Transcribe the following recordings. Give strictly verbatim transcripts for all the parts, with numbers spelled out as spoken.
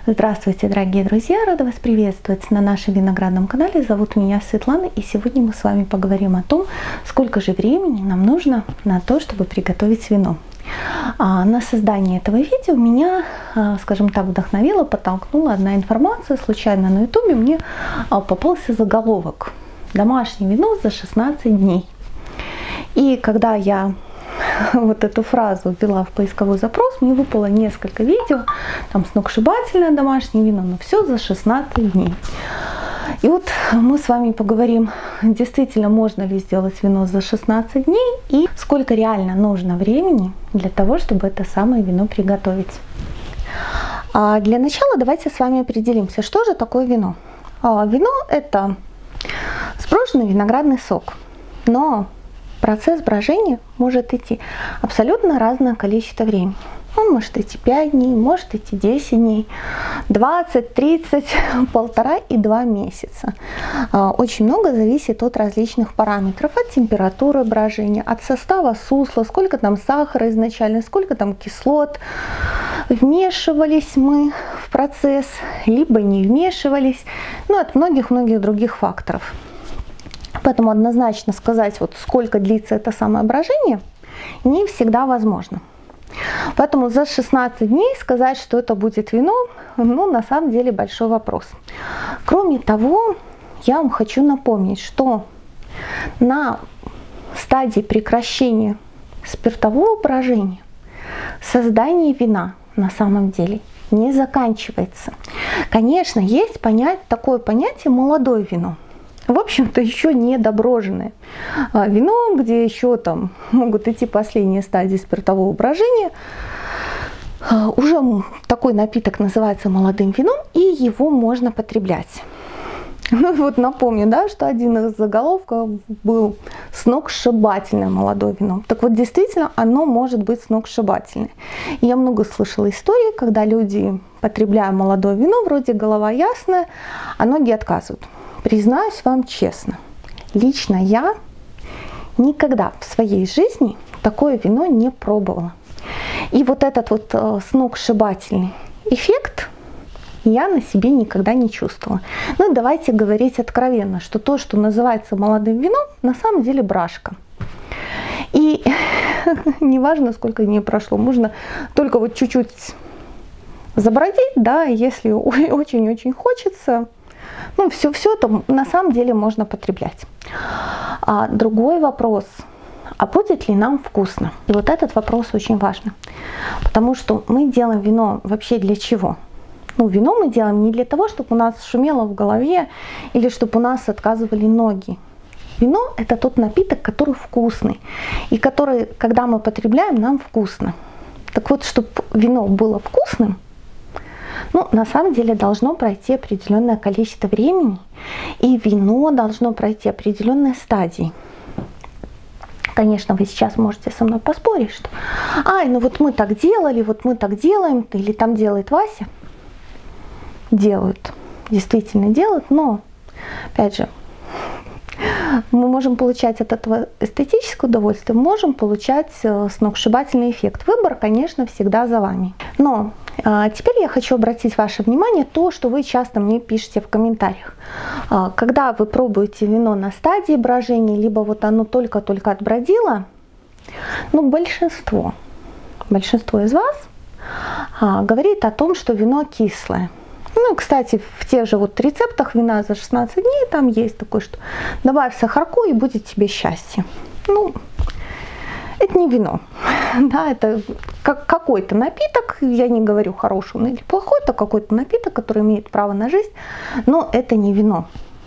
Здравствуйте, дорогие друзья! Рада вас приветствовать на нашем виноградном канале. Зовут меня Светлана, и сегодня мы с вами поговорим о том, сколько же времени нам нужно на то, чтобы приготовить вино. А на создание этого видео меня, скажем так, вдохновила, подтолкнула одна информация. Случайно на ютубе мне попался заголовок «Домашнее вино за шестнадцать дней». И когда я вот эту фразу ввела в поисковой запрос, мне выпало несколько видео, там сногсшибательное домашнее вино, но все за шестнадцать дней. И вот мы с вами поговорим, действительно можно ли сделать вино за шестнадцать дней и сколько реально нужно времени для того, чтобы это самое вино приготовить. А для начала давайте с вами определимся, что же такое вино. А вино – это сброшенный виноградный сок, но процесс брожения может идти абсолютно разное количество времени. Он может идти пять дней, может идти десять дней, двадцать, тридцать, полтора и два месяца. Очень много зависит от различных параметров, от температуры брожения, от состава сусла, сколько там сахара изначально, сколько там кислот. Вмешивались мы в процесс, либо не вмешивались, ну, от многих-многих других факторов. Поэтому однозначно сказать, вот сколько длится это самое брожение, не всегда возможно. Поэтому за шестнадцать дней сказать, что это будет вино, ну, на самом деле большой вопрос. Кроме того, я вам хочу напомнить, что на стадии прекращения спиртового брожения создание вина на самом деле не заканчивается. Конечно, есть понять, такое понятие молодое вино. В общем-то, еще не доброженное вино, где еще там могут идти последние стадии спиртового брожения. Уже такой напиток называется молодым вином, и его можно потреблять. Ну вот напомню, да, что один из заголовков был «Сногсшибательное молодое вино». Так вот, действительно, оно может быть сногсшибательное. Я много слышала историй, когда люди, потребляя молодое вино, вроде голова ясная, а ноги отказывают. Признаюсь вам честно, лично я никогда в своей жизни такое вино не пробовала. И вот этот вот э, сногсшибательный эффект я на себе никогда не чувствовала. Ну давайте говорить откровенно, что то, что называется молодым вином, на самом деле брашка. И неважно, сколько дней прошло, можно только вот чуть-чуть забродить, да, если очень-очень хочется. Ну, все, все это на самом деле можно потреблять. А другой вопрос, а будет ли нам вкусно? И вот этот вопрос очень важный, потому что мы делаем вино вообще для чего? Ну, вино мы делаем не для того, чтобы у нас шумело в голове или чтобы у нас отказывали ноги. Вино – это тот напиток, который вкусный, и который, когда мы потребляем, нам вкусно. Так вот, чтобы вино было вкусным, ну, на самом деле должно пройти определенное количество времени, и вино должно пройти определенные стадии. Конечно, вы сейчас можете со мной поспорить, что «Ай, ну вот мы так делали, вот мы так делаем», или там делает Вася. Делают, действительно делают, но, опять же, мы можем получать от этого эстетическое удовольствие, можем получать сногсшибательный эффект. Выбор, конечно, всегда за вами. Но а, теперь я хочу обратить ваше внимание то, что вы часто мне пишете в комментариях. А, когда вы пробуете вино на стадии брожения, либо вот оно только-только отбродило, ну, большинство, большинство из вас а, говорит о том, что вино кислое. Ну, кстати, в тех же вот рецептах вина за шестнадцать дней там есть такое, что добавь сахарку и будет тебе счастье. Ну, это не вино, да, это как какой-то напиток, я не говорю хороший он или плохой, это какой-то напиток, который имеет право на жизнь, но это не вино.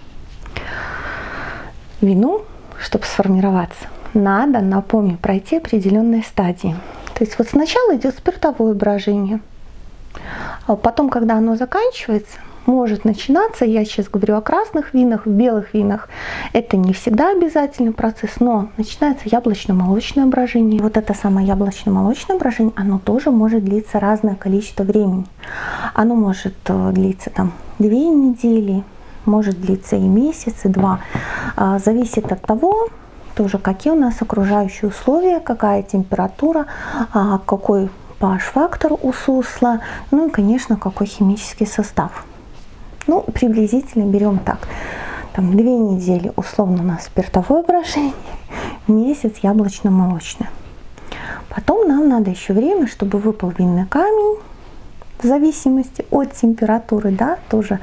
Вину, чтобы сформироваться, надо, напомню, пройти определенные стадии. То есть вот сначала идет спиртовое брожение. А потом, когда оно заканчивается, может начинаться, я сейчас говорю о красных винах, в белых винах, это не всегда обязательный процесс, но начинается яблочно-молочное брожение. Вот это самое яблочно-молочное брожение, оно тоже может длиться разное количество времени. Оно может длиться там две недели, может длиться и месяц, и два. Зависит от того, тоже какие у нас окружающие условия, какая температура, какой pH-фактор у сусла, ну и, конечно, какой химический состав. Ну, приблизительно берем так, там две недели условно у нас спиртовое брожение, месяц яблочно-молочное. Потом нам надо еще время, чтобы выпал винный камень, в зависимости от температуры, да, тоже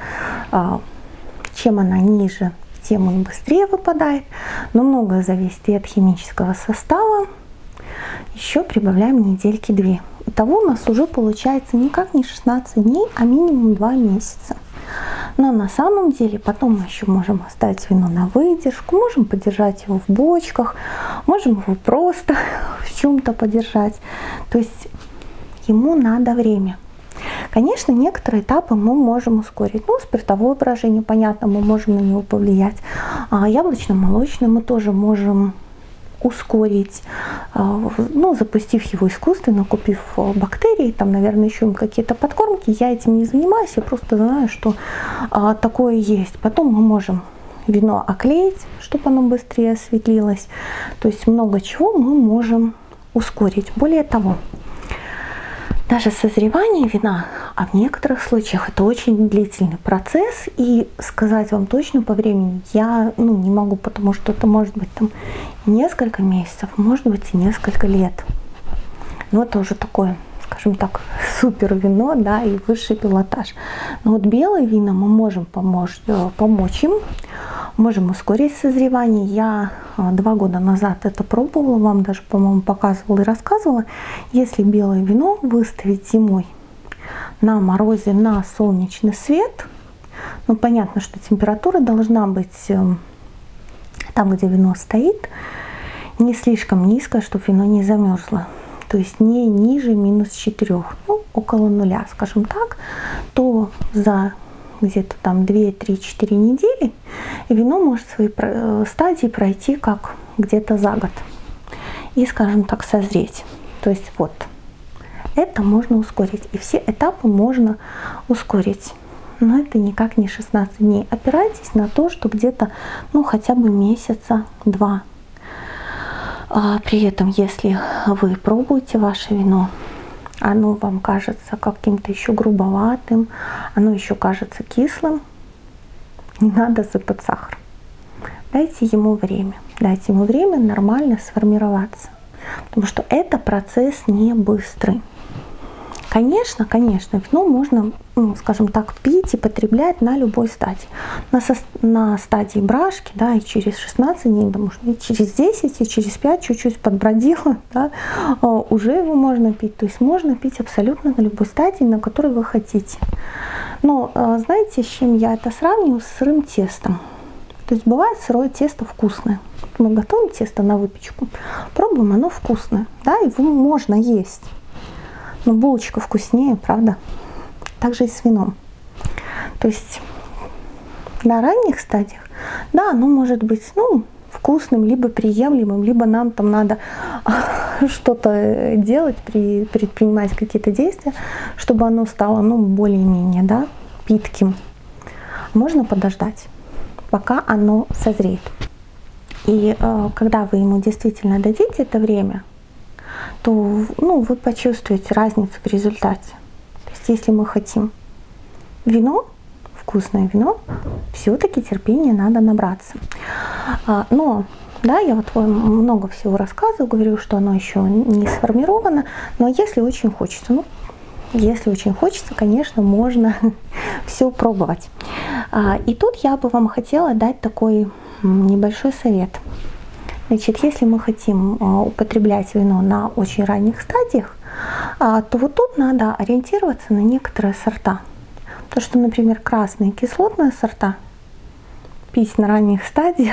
чем она ниже, тем он быстрее выпадает, но многое зависит и от химического состава. Еще прибавляем недельки две. Итого у нас уже получается никак не шестнадцать дней, а минимум два месяца. Но на самом деле потом мы еще можем оставить вино на выдержку, можем подержать его в бочках, можем его просто в чем-то подержать. То есть ему надо время. Конечно, некоторые этапы мы можем ускорить. Ну, спиртовое брожение, понятно, мы можем на него повлиять. А яблочно-молочное мы тоже можем ускорить, ну, запустив его искусственно, купив бактерии, там, наверное, еще им какие-то подкормки. Я этим не занимаюсь, я просто знаю, что а, такое есть. Потом мы можем вино оклеить, чтобы оно быстрее осветлилось. То есть много чего мы можем ускорить. Более того, даже созревание вина, а в некоторых случаях это очень длительный процесс, и сказать вам точно по времени я ну, не могу, потому что это может быть там несколько месяцев, может быть и несколько лет. Но это уже такое, скажем так, супер вино, да, и высший пилотаж. Но вот белые вина мы можем помочь, помочь им, можем ускорить созревание. Я два года назад это пробовала, вам даже, по-моему, показывала и рассказывала. Если белое вино выставить зимой на морозе, на солнечный свет, ну, понятно, что температура должна быть там, где вино стоит, не слишком низкая, чтобы вино не замерзло. То есть не ниже минус четырёх, ну, около нуля, скажем так, то за где-то там две, три, четыре недели вино может свои стадии пройти как где-то за год и, скажем так, созреть. То есть вот это можно ускорить, и все этапы можно ускорить. Но это никак не шестнадцать дней. Опирайтесь на то, что где-то ну хотя бы месяца два. А при этом, если вы пробуете ваше вино, оно вам кажется каким-то еще грубоватым, оно еще кажется кислым, не надо сыпать сахар. Дайте ему время, дайте ему время нормально сформироваться, потому что это процесс не быстрый. Конечно, конечно, вино можно, ну, скажем так, пить и потреблять на любой стадии. На, со, на стадии брашки, да, и через шестнадцать дней, да, может, и через десять, и через пять чуть-чуть подбродило, да, уже его можно пить. То есть можно пить абсолютно на любой стадии, на которой вы хотите. Но знаете, с чем я это сравниваю? С сырым тестом. То есть бывает сырое тесто вкусное. Мы готовим тесто на выпечку, пробуем, оно вкусное, да, его можно есть. Но булочка вкуснее, правда? Также и с вином. То есть на ранних стадиях, да, оно может быть, ну, вкусным, либо приемлемым, либо нам там надо что-то делать, предпринимать какие-то действия, чтобы оно стало, ну, более-менее, да, питким. Можно подождать, пока оно созреет. И э, когда вы ему действительно дадите это время, то ну, вы почувствуете разницу в результате. То есть если мы хотим вино, вкусное вино, все-таки терпения надо набраться. Но, да, я вот вам много всего рассказываю, говорю, что оно еще не сформировано, но если очень хочется, ну, если очень хочется, конечно, можно все пробовать. И тут я бы вам хотела дать такой небольшой совет. Значит, если мы хотим употреблять вино на очень ранних стадиях, то вот тут надо ориентироваться на некоторые сорта. Потому что, например, красные кислотные сорта пить на ранних стадиях,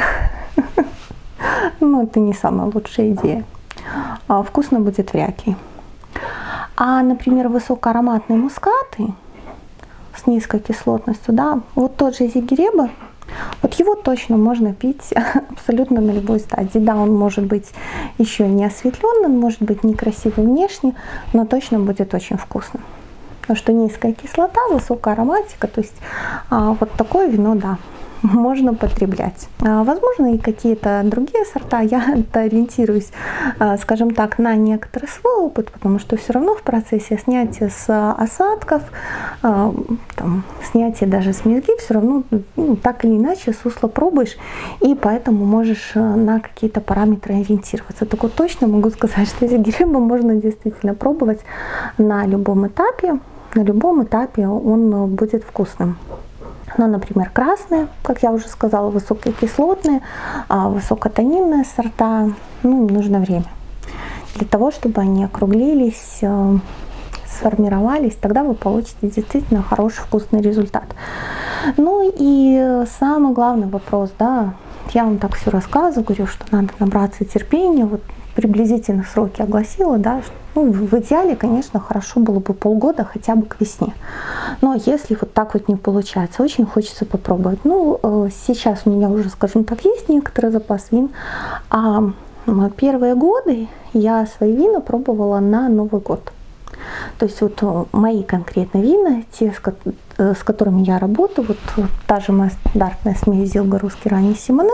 ну, это не самая лучшая идея. Вкусно будет вряд ли. А, например, высокоароматные мускаты с низкой кислотностью, да, вот тот же Зигиреба, вот его точно можно пить абсолютно на любой стадии. Да, он может быть еще не осветленным, может быть некрасивый внешне, но точно будет очень вкусно. Потому что низкая кислота, высокая ароматика, то есть а, вот такое вино, да, можно потреблять. Возможно, и какие-то другие сорта. Я ориентируюсь, скажем так, на некоторый свой опыт, потому что все равно в процессе снятия с осадков, там, снятия даже с мезги, все равно ну, так или иначе сусло пробуешь, и поэтому можешь на какие-то параметры ориентироваться. Так вот точно могу сказать, что зигирема можно действительно пробовать на любом этапе. На любом этапе он будет вкусным. Ну, например, красные, как я уже сказала, высококислотные, высокотонинные сорта, ну, им нужно время для того, чтобы они округлились, сформировались, тогда вы получите действительно хороший вкусный результат. Ну и самый главный вопрос, да, я вам так все рассказываю, говорю, что надо набраться терпения, вот приблизительно сроки огласила, да, ну, в идеале, конечно, хорошо было бы полгода хотя бы к весне. Но если вот так вот не получается, очень хочется попробовать. Ну, сейчас у меня уже, скажем так, есть некоторый запас вин, а первые годы я свои вина пробовала на Новый год. То есть вот мои конкретные вина, те, с которыми я работаю, вот, вот та же моя стандартная смесь Зилга русский ранний Симоне,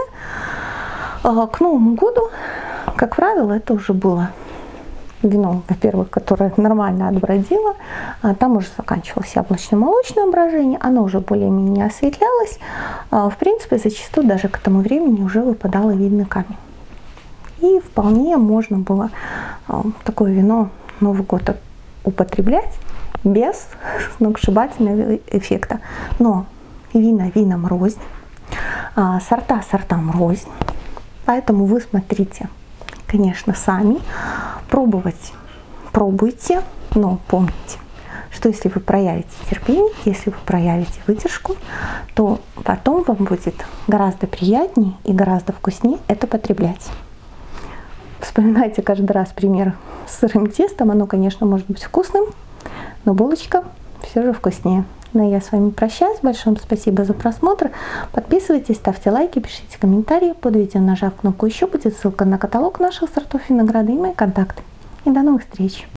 к Новому году, как правило, это уже было вино, во-первых, которое нормально отбродило, а там уже заканчивалось яблочно-молочное брожение, оно уже более-менее осветлялось, в принципе, зачастую даже к этому времени уже выпадало винный камень. И вполне можно было такое вино Новый год употреблять без сногсшибательного эффекта. Но вина винам рознь, сорта сортам рознь, поэтому вы смотрите, конечно, сами, пробовать пробуйте, но помните, что если вы проявите терпение, если вы проявите выдержку, то потом вам будет гораздо приятнее и гораздо вкуснее это потреблять. Вспоминайте каждый раз пример с сырым тестом, оно, конечно, может быть вкусным, но булочка все же вкуснее. Ну, я с вами прощаюсь. Большое спасибо за просмотр. Подписывайтесь, ставьте лайки, пишите комментарии. Под видео, нажав кнопку «Еще», будет ссылка на каталог наших сортов винограда и мои контакты. И до новых встреч!